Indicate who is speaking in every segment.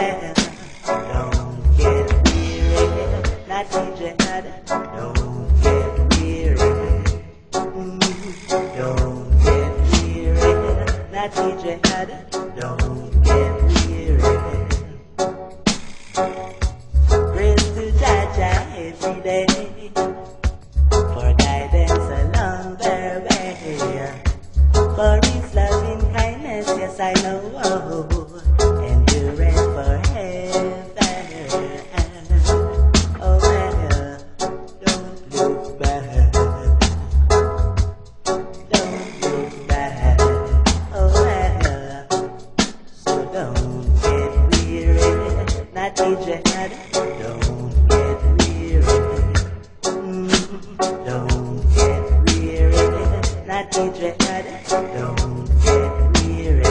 Speaker 1: don't get weary, not DJ Hud, don't get weary. Don't get weary, not DJ Hud, don't get weary. Praise to Jaja every day for guidance along their way. For his loving kindness, yes I know, endurance forever. Oh well, don't look back, don't look back. Oh well, so don't get weary, not DJ Hud, don't get weary. Don't get weary, not DJ Hud, don't get weary.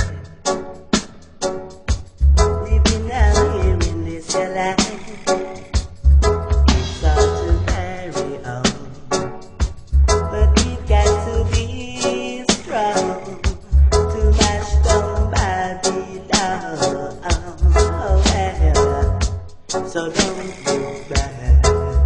Speaker 1: Living out here in this your life, it's all to carry on. But we've got to be strong to mash down Babylon. Oh well, so don't look back.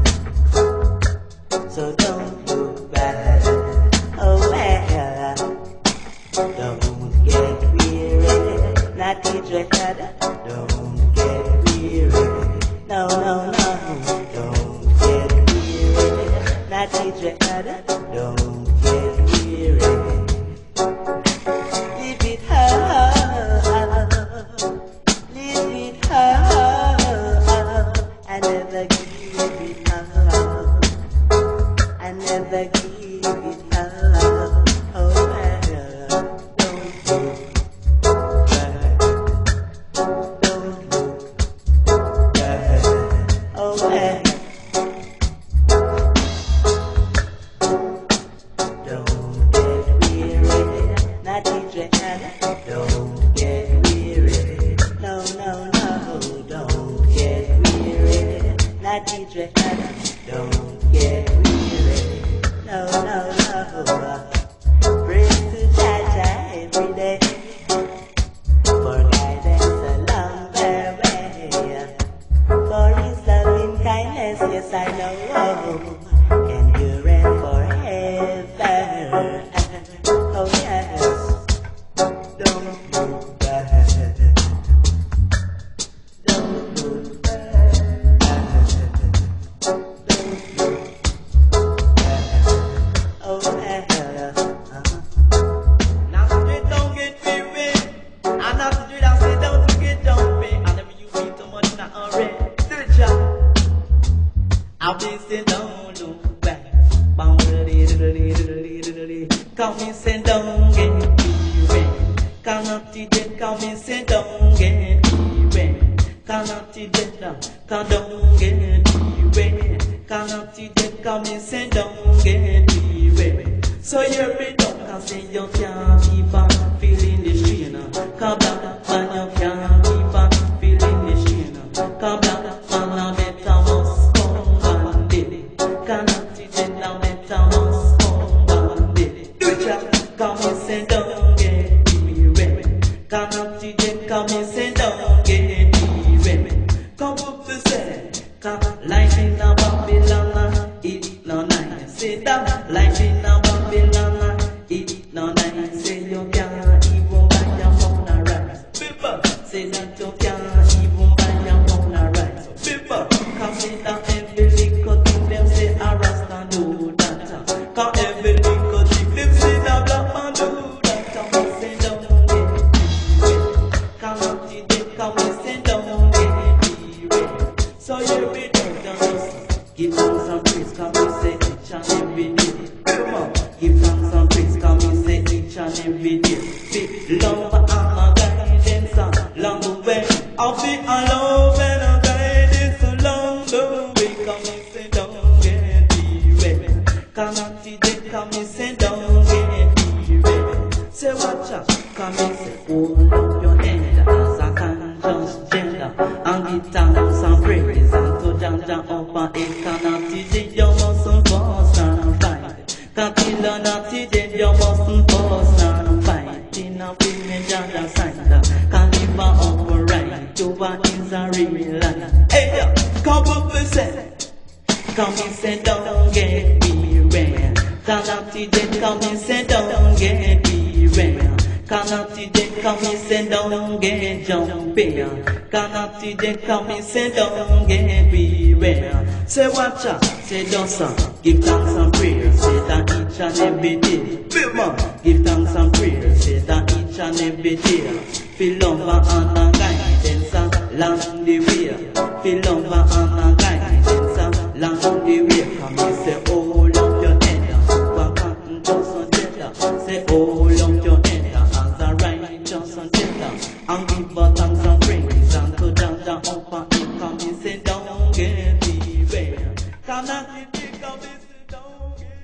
Speaker 1: So don't look back. Oh well, don't get weary, not DJ Hud, don't get weary. No, no, no, don't get weary, not DJ Hud, don't get weary. Leave it up, leave it up, I never give it up, I never give it up. Oh well, don't look back, don't look back. Oh well, don't get weary, not DJ Hud, don't get weary. No, no, no, don't get weary, not DJ Hud, don't get weary. No, no, no. Praise to Jaja every day for guidance along their way. For his loving kindness, yes I know, endurance forever. Oh yes, don't look back, don't look back, don't look back. Oh well,
Speaker 2: Now straight don't get weary, and not to do that say don't forget don't pay. I never you feel too much not already. Do it, y'all. I'll be saying don't look back. Call me say don't get weary. Call not to dead, call me say don't get weary. Call not to dead now, call don't get weary. Call not to dead, call me say don't get weary. So you be don't can say you can't keep on feeling the strain. Come back, man, you can't keep on feeling the strain. Come back, man, I better must come one day. Cannot teach it now, better must come one day. Do it, come and say don't get weary. Cannot teach it, come and say don't get weary. Come up to say, come life in a Babylon, it no nice. Say that life in a Babylon, it no nice. Say you can't even buy your phone a rice. People say that you can't even buy your phone a rice. People come say that every little thing them say a Rasta do that. Cause every little thing them say that black man do that. Come and say don't get weary. Come up to them, come and say don't get weary. So you be give thanks and praise, come and say each and every day. Come on, give thanks and praise, come and say each and every day. Be love and a guidance along the way. I'll be a love and a guidance along the way. Come and say don't get weary. Come on today, come and say don't get weary. Say watch out, come and say hold up your head as a conscious gender and give thanks and praise unto Jaja up and cannot teach you mustn't force and fight. Can't kill not teach you mustn't force and fight. In a feeling Jaja side, can't live upright. You over is a real life. Hey, yo, come up and say, come and say, don't get beware. Call out to them, come and say, don't get beware. Call out to them, come and say, don't get jumpy. Call out to them, come and say, don't get beware. Say watch out, say don't stop, give thanks and prayers, say that each and every day. Big man, give thanks and prayers, say that each and every day. Feel love and guidance along the way. Feel love and guidance along the way. Come and say, hold up your head, walk on just on tether. Say, hold up your head, as a righteous on tether. And give us thanks and praise, and to Jah upper him. Come and say, don't get beware. Come and say, come and say, don't get